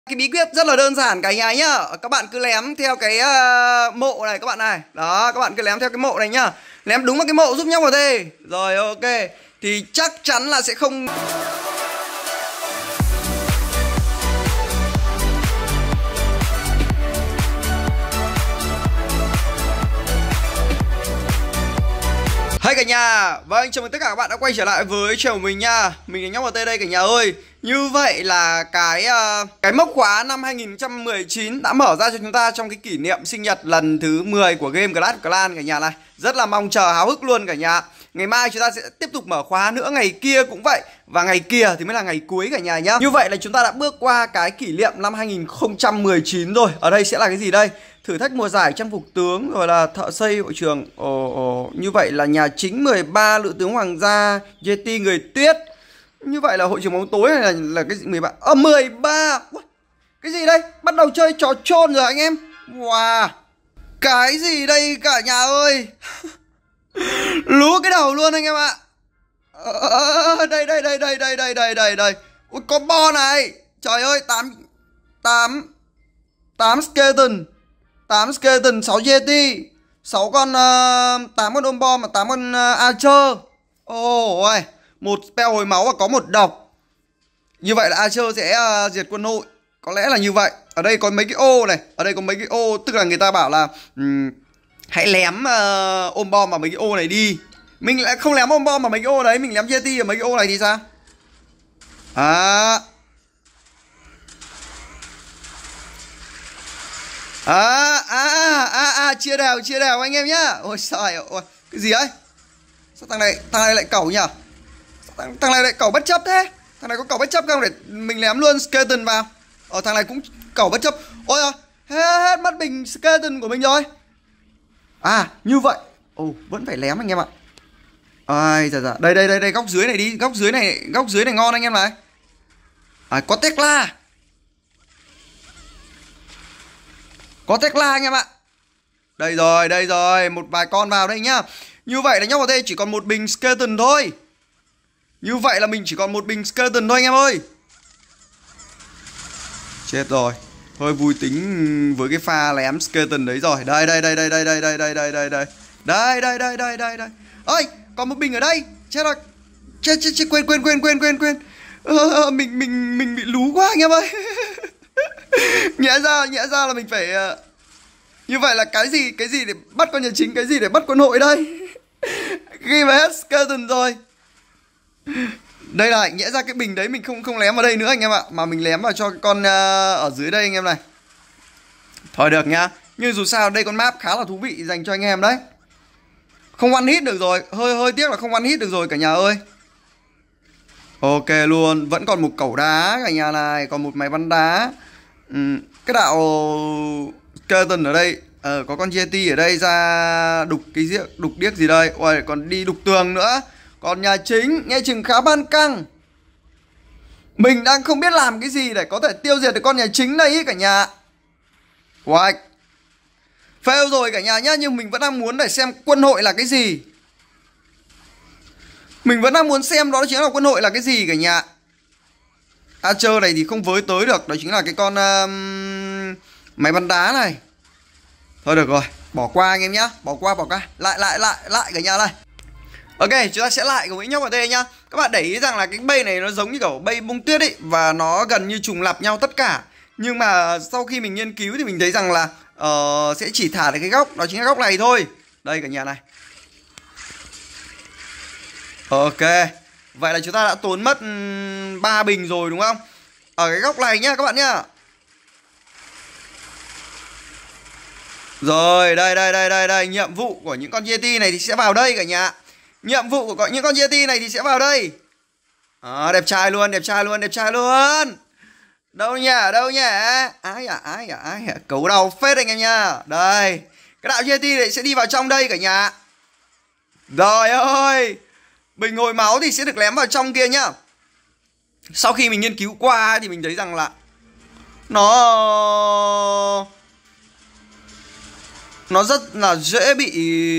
Cái bí quyết rất là đơn giản cả nhà nhá. Các bạn cứ lém theo cái mộ này các bạn này. Đó, các bạn cứ lém theo cái mộ này nhá. Lém đúng vào cái mộ giúp nhóc vào đây. Rồi ok. Thì chắc chắn là sẽ không. Hey cả nhà, vâng, chào mừng tất cả các bạn đã quay trở lại với channel của mình nha. Mình là Nhóc vào đây cả nhà ơi. Như vậy là cái mốc khóa năm 2019 đã mở ra cho chúng ta trong cái kỷ niệm sinh nhật lần thứ 10 của game Clash of Clans cả nhà này. Rất là mong chờ háo hức luôn cả nhà. Ngày mai chúng ta sẽ tiếp tục mở khóa nữa, ngày kia cũng vậy. Và ngày kia thì mới là ngày cuối cả nhà nhá. Như vậy là chúng ta đã bước qua cái kỷ niệm năm 2019 rồi. Ở đây sẽ là cái gì đây? Thử thách mùa giải trang phục tướng, rồi là thợ xây hội trường. Như vậy là nhà chính 13, lữ tướng hoàng gia, Yeti người tuyết. Như vậy là hội trường bóng tối này là cái gì? 13. 13. Cái gì đây? Bắt đầu chơi trò chôn rồi anh em. Wow. Cái gì đây cả nhà ơi? Lú cái đầu luôn anh em ạ. Đây. Ui, combo này. Trời ơi, 8 skeleton, 8 skeleton, 6 Yeti, 6 con 8 con ôm bom và 8 con Archer. Ôi, một spell hồi máu và có một độc. Như vậy là Archer sẽ diệt quân hội. Có lẽ là như vậy. Ở đây có mấy cái ô này, ở đây có mấy cái ô, tức là người ta bảo là hãy lém ôm bom vào mấy cái ô này đi. Mình lại không lém ôm bom vào mấy cái ô đấy, mình lém Yeti ở mấy cái ô này thì sao? Chia đều anh em nhá. Ôi trời ơi, cái gì ấy? Sao thằng này lại cẩu nhỉ? Thằng này lại cẩu bất chấp thế? Thằng này có cẩu bất chấp không để mình lém luôn skeleton vào? Thằng này cũng cẩu bất chấp. Ôi ơi, hết mất bình skeleton của mình rồi. Như vậy. Vẫn phải lém anh em ạ. Dạ. Đây góc dưới này đi, góc dưới này ngon anh em này. Có Tesla. Có Tesla anh em ạ. Đây rồi, một vài con vào đây nhá. Như vậy là Nhóc vào đây chỉ còn một bình skeleton thôi. Như vậy là mình chỉ còn một bình skeleton thôi anh em ơi. Chết rồi. Hơi vui tính với cái pha lém skeleton đấy rồi. Đây. Đây. Ơi, còn một bình ở đây. Chết rồi. Chết, quên. Mình bị lú quá anh em ơi. Nhẽ ra là mình phải như vậy là cái gì để bắt con nhà chính, cái gì để bắt quân hội đây. Ghi vào hết skeleton rồi. Đây là nhẽ ra cái bình đấy mình không lém vào đây nữa anh em ạ, mà mình lém vào cho cái con ở dưới đây anh em này. Thôi được nhá. Nhưng dù sao đây con map khá là thú vị dành cho anh em đấy. Không one hit được rồi, hơi tiếc là không one hit được rồi cả nhà ơi. Ok luôn, vẫn còn một cẩu đá cả nhà này, còn một máy bắn đá. Cái đạo skeleton ở đây, có con Yeti ở đây ra đục điếc gì đây. Ôi, còn đi đục tường nữa. Còn nhà chính nghe chừng khá ban căng. Mình đang không biết làm cái gì để có thể tiêu diệt được con nhà chính này ý cả nhà. Wow. Fail rồi cả nhà nhá. Nhưng mình vẫn đang muốn để xem quân hội là cái gì. Mình vẫn đang muốn xem đó chính là quân hội là cái gì cả nhà. Archer này thì không với tới được. Đó chính là cái con máy bắn đá này. Thôi được rồi, bỏ qua anh em nhá. Bỏ qua. Lại cả nhà này. Ok, chúng ta sẽ lại cùng với Nhóc vào đây nhá. Các bạn để ý rằng là cái bay này nó giống như kiểu bay bông tuyết ấy. Và nó gần như trùng lặp nhau tất cả. Nhưng mà sau khi mình nghiên cứu thì mình thấy rằng là sẽ chỉ thả được cái góc. Đó chính là góc này thôi. Đây cả nhà này. Ok. Vậy là chúng ta đã tốn mất 3 bình rồi đúng không? Ở cái góc này nhá các bạn nhá. Rồi, đây. Nhiệm vụ của những con Yeti này thì sẽ vào đây cả nhà. Nhiệm vụ của những con Yeti này thì sẽ vào đây. Đẹp trai luôn. Đâu nhỉ? Ai à? Cấu đầu phết anh em nha. Đây. Cái đạo Yeti này sẽ đi vào trong đây cả nhà. Rồi ơi. Bình hồi máu thì sẽ được lém vào trong kia nhá. Sau khi mình nghiên cứu qua thì mình thấy rằng là nó rất là dễ bị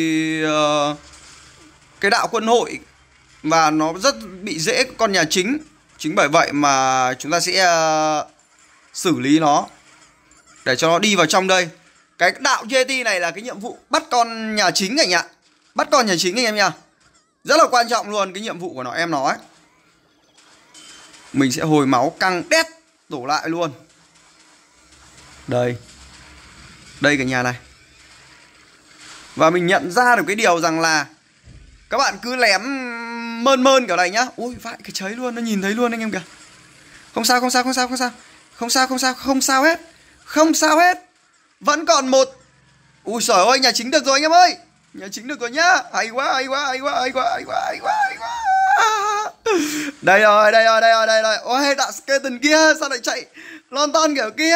cái đạo quân hội. Và nó rất bị dễ con nhà chính. Chính bởi vậy mà chúng ta sẽ xử lý nó để cho nó đi vào trong đây. Cái đạo JT này là cái nhiệm vụ bắt con nhà chính anh ạ. Bắt con nhà chính anh em nha. Rất là quan trọng luôn cái nhiệm vụ của nó ấy. Mình sẽ hồi máu căng đét đổ lại luôn. Đây. Đây cả nhà này. Và mình nhận ra được cái điều rằng là các bạn cứ lém mơn mơn kiểu này nhá. Ui vãi cái cháy luôn, nó nhìn thấy luôn anh em kìa. Không sao, không sao, không sao, không sao. Không sao, không sao, không sao hết. Không sao hết. Vẫn còn một. Ui trời ơi, nhà chính được rồi anh em ơi. Nhà chính được rồi nhá. Hay quá, hay quá, hay quá, hay quá, hay quá, hay quá, hay quá. Đây rồi, đây rồi, đây rồi, đây rồi. Ôi đạo skeleton kia sao lại chạy lon ton kiểu kia.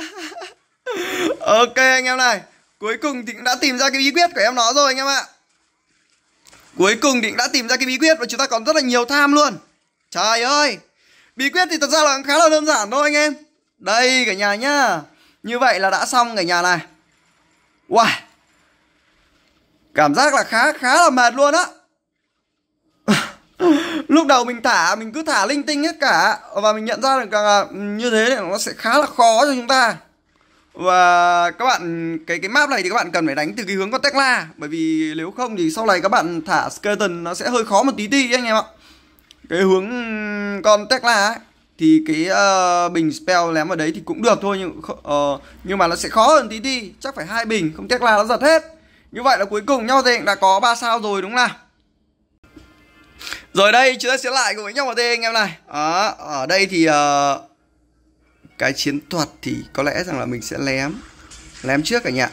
Ok anh em này. Cuối cùng thì cũng đã tìm ra cái bí quyết của em nó rồi anh em ạ. Cuối cùng thì cũng đã tìm ra cái bí quyết. Và chúng ta còn rất là nhiều tham luôn. Trời ơi. Bí quyết thì thật ra là khá là đơn giản thôi anh em. Đây cả nhà nhá. Như vậy là đã xong cả nhà này. Wow. Cảm giác là khá là mệt luôn á. Lúc đầu mình cứ thả linh tinh hết cả. Và mình nhận ra được là như thế này nó sẽ khá là khó cho chúng ta. Và các bạn, cái map này thì các bạn cần phải đánh từ cái hướng con Tekla. Bởi vì nếu không thì sau này các bạn thả skeleton nó sẽ hơi khó một tí anh em ạ. Cái hướng con Tekla ấy thì cái bình spell ném vào đấy thì cũng được thôi. Nhưng mà nó sẽ khó hơn tí. Chắc phải 2 bình, không Tekla nó giật hết. Như vậy là cuối cùng nhau thì đã có 3 sao rồi đúng không nào. Rồi đây chúng ta sẽ lại cùng với nhau một tí anh em này. Đó, ở đây thì cái chiến thuật thì có lẽ rằng là mình sẽ lém trước cả nhà.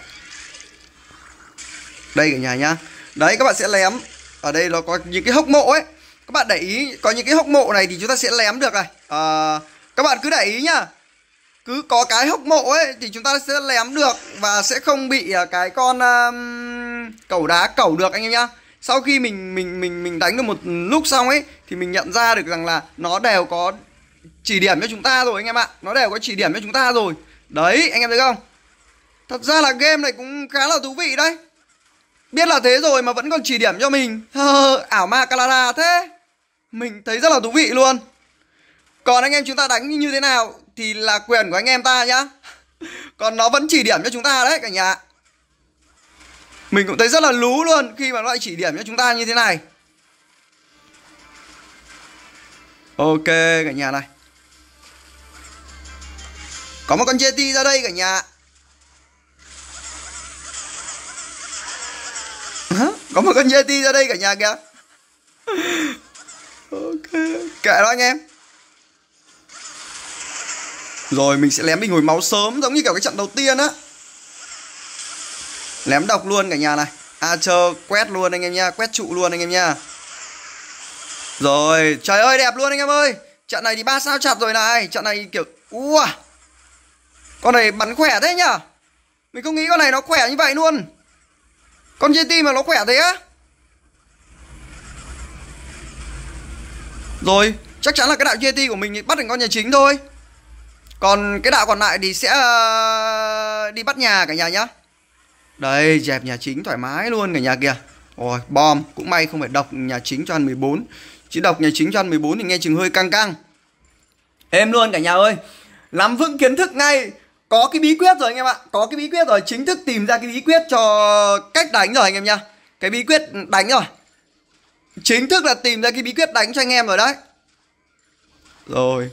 Đây cả nhà nhá. Đấy các bạn sẽ lém. Ở đây nó có những cái hốc mộ ấy. Các bạn để ý có những cái hốc mộ này thì chúng ta sẽ lém được này. Các bạn cứ để ý nhá. Cứ có cái hốc mộ ấy thì chúng ta sẽ lém được. Và sẽ không bị cái con cẩu đá cẩu được anh em nhá. Sau khi mình đánh được một lúc xong ấy thì mình nhận ra được rằng là nó đều có chỉ điểm cho chúng ta rồi anh em ạ. Nó đều có chỉ điểm cho chúng ta rồi. Đấy anh em thấy không. Thật ra là game này cũng khá là thú vị đấy. Biết là thế rồi mà vẫn còn chỉ điểm cho mình. Ảo ma Calara thế. Mình thấy rất là thú vị luôn. Còn anh em chúng ta đánh như thế nào thì là quyền của anh em ta nhá. Còn nó vẫn chỉ điểm cho chúng ta đấy cả nhà. Mình cũng thấy rất là lú luôn khi mà nó lại chỉ điểm cho chúng ta như thế này. Ok cả nhà này. Có một con Yeti ra đây cả nhà. Có một con Yeti ra đây cả nhà kìa. Ok, kệ đó anh em. Rồi mình sẽ lém bình hồi máu sớm giống như kiểu cái trận đầu tiên á. Lém độc luôn cả nhà này. Archer quét luôn anh em nha. Quét trụ luôn anh em nha. Rồi trời ơi đẹp luôn anh em ơi. Trận này thì 3 sao chặt rồi này. Trận này kiểu con này bắn khỏe thế nhá. Mình không nghĩ con này nó khỏe như vậy luôn. Con JT mà nó khỏe thế á. Rồi chắc chắn là cái đạo JT của mình bắt được con nhà chính thôi. Còn cái đạo còn lại thì sẽ đi bắt nhà cả nhà nhá. Đây dẹp nhà chính thoải mái luôn cả nhà kìa. Ôi bom. Cũng may không phải độc nhà chính cho ăn 14. Chứ độc nhà chính cho ăn 14 thì nghe chừng hơi căng căng. Êm luôn cả nhà ơi. Nắm vững kiến thức ngay. Có cái bí quyết rồi anh em ạ. Có cái bí quyết rồi. Chính thức tìm ra cái bí quyết cho cách đánh rồi anh em nha. Cái bí quyết đánh rồi. Chính thức là tìm ra cái bí quyết đánh cho anh em rồi đấy. Rồi.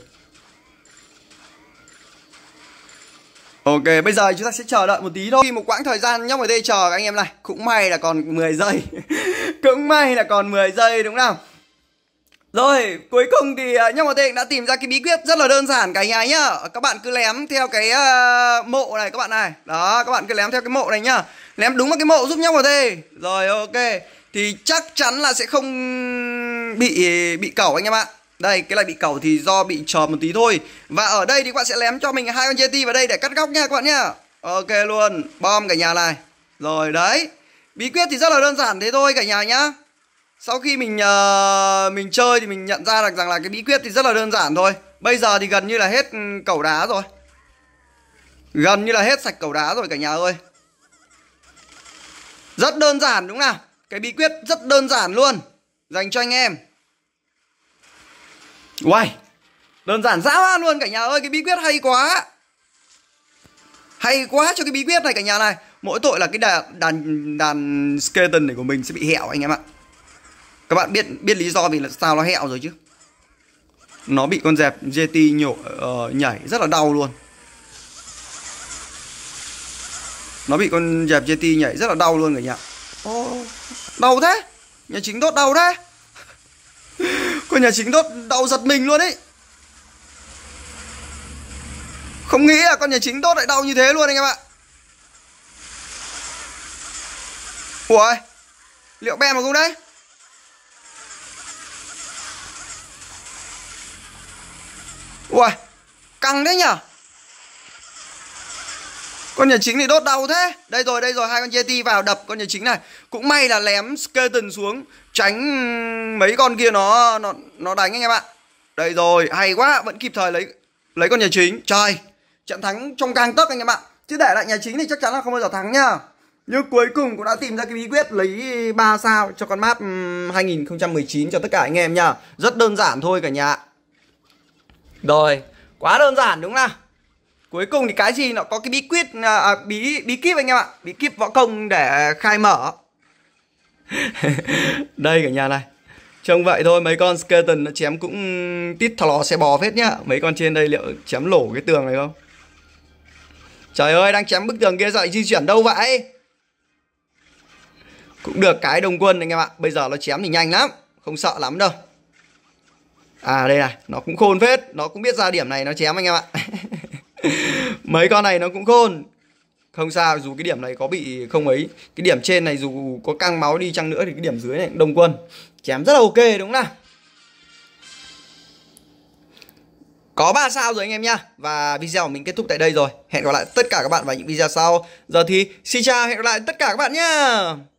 Ok, bây giờ chúng ta sẽ chờ đợi một tí thôi. Một quãng thời gian nhóc ở đây chờ các anh em này. Cũng may là còn 10 giây. Cũng may là còn 10 giây đúng không? Rồi, cuối cùng thì nhóc ở đây đã tìm ra cái bí quyết rất là đơn giản cả nhà nhá. Các bạn cứ lém theo cái mộ này các bạn này. Đó, các bạn cứ lém theo cái mộ này nhá. Lém đúng vào cái mộ giúp nhóc ở đây. Rồi, ok. Thì chắc chắn là sẽ không bị cẩu anh em ạ. Đây, cái này bị cẩu thì do bị chờm một tí thôi. Và ở đây thì các bạn sẽ lém cho mình 2 con Yeti vào đây để cắt góc nha các bạn nhá. Ok luôn, bom cả nhà này. Rồi đấy. Bí quyết thì rất là đơn giản thế thôi cả nhà nhá. Sau khi mình chơi thì mình nhận ra được rằng là cái bí quyết thì rất là đơn giản thôi. Bây giờ thì gần như là hết cẩu đá rồi. Gần như là hết sạch cẩu đá rồi cả nhà ơi. Rất đơn giản đúng nào. Cái bí quyết rất đơn giản luôn. Dành cho anh em. Uầy, đơn giản dã man luôn cả nhà ơi. Cái bí quyết hay quá. Hay quá cho cái bí quyết này cả nhà này. Mỗi tội là cái đàn skeleton này của mình sẽ bị hẹo anh em ạ. Các bạn biết lý do vì là sao nó hẹo rồi chứ. Nó bị con dẹp GT nhảy rất là đau luôn. Nó bị con dẹp GT nhảy rất là đau luôn cả nhà. Đau thế. Nhà chính đốt đau thế. Con nhà chính đốt đau giật mình luôn ấy. Không nghĩ là con nhà chính đốt lại đau như thế luôn anh em ạ. Ủa, liệu bem mà không đấy? Ui, căng đấy nhở. Con nhà chính thì đốt đau thế. Đây rồi, hai con Yeti vào đập con nhà chính này. Cũng may là lém skeleton xuống, tránh mấy con kia nó đánh anh em ạ. Đây rồi, hay quá, vẫn kịp thời lấy con nhà chính. Trời, trận thắng trong gang tấc anh em ạ. Chứ để lại nhà chính thì chắc chắn là không bao giờ thắng nhá. Nhưng cuối cùng cũng đã tìm ra cái bí quyết lấy 3 sao cho con map 2019 cho tất cả anh em nha. Rất đơn giản thôi cả nhà. Rồi, quá đơn giản đúng không nào? Cuối cùng thì cái gì nó có cái bí quyết bí kíp anh em ạ. Bí kíp võ công để khai mở. Đây cả nhà này. Trông vậy thôi, mấy con skeleton nó chém cũng tít thò lò xe bò phết nhá. Mấy con trên đây liệu chém lổ cái tường này không? Trời ơi, đang chém bức tường kia dậy di chuyển đâu vậy? Cũng được cái đồng quân anh em ạ. Bây giờ nó chém thì nhanh lắm, không sợ lắm đâu. À đây này, nó cũng khôn phết. Nó cũng biết ra điểm này nó chém anh em ạ. Mấy con này nó cũng khôn. Không sao, dù cái điểm này có bị không ấy, cái điểm trên này dù có căng máu đi chăng nữa thì cái điểm dưới này cũng đồng quân. Chém rất là ok đúng không nào? Có 3 sao rồi anh em nhá. Và video của mình kết thúc tại đây rồi. Hẹn gặp lại tất cả các bạn vào những video sau. Giờ thì xin chào, hẹn gặp lại tất cả các bạn nhá.